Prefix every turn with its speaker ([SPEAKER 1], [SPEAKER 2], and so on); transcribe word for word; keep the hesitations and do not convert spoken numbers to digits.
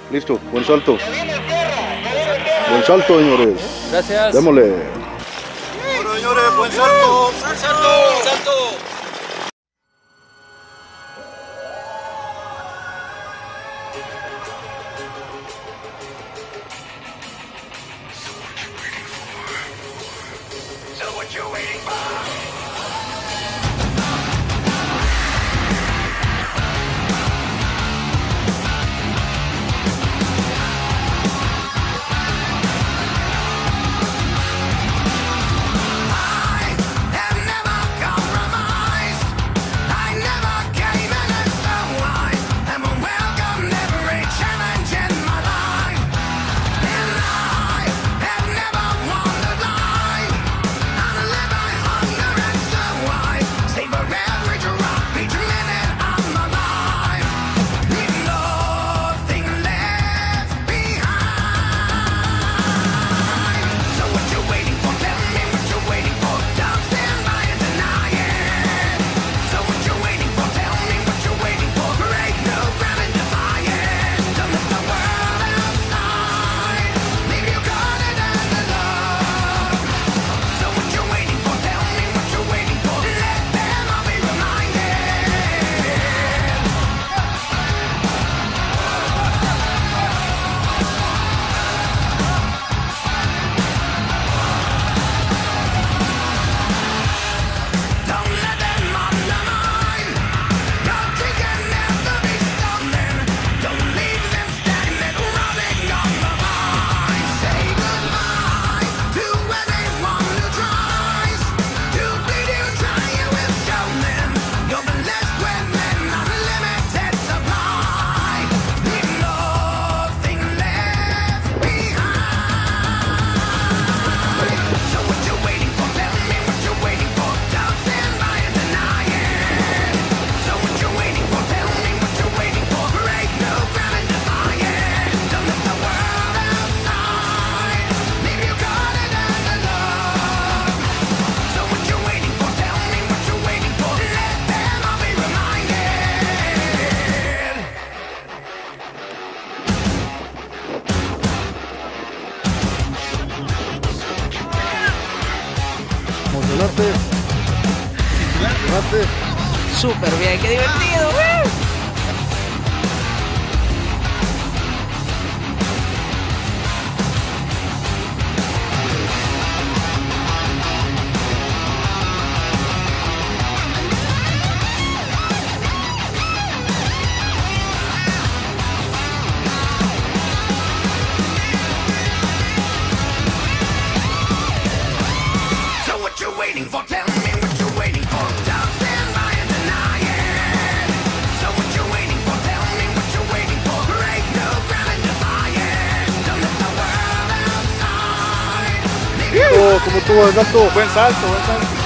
[SPEAKER 1] Listo, buen salto. Buen salto, señores.
[SPEAKER 2] Gracias.
[SPEAKER 1] Démosle.
[SPEAKER 3] Bueno, señores, buen salto. Buen salto. Buen salto. So what you waiting for?
[SPEAKER 1] Emocionante. Emocionante.
[SPEAKER 4] Súper bien, qué divertido. ¡Uh!
[SPEAKER 3] Waiting for, tell me what you're waiting for. Don't stand by and deny it. So what you're waiting for, tell me what you're waiting for. Break no ground and defy it. Don't let the world outside.
[SPEAKER 1] Oh, como tuvo el salto.
[SPEAKER 2] Buen salto, buen salto.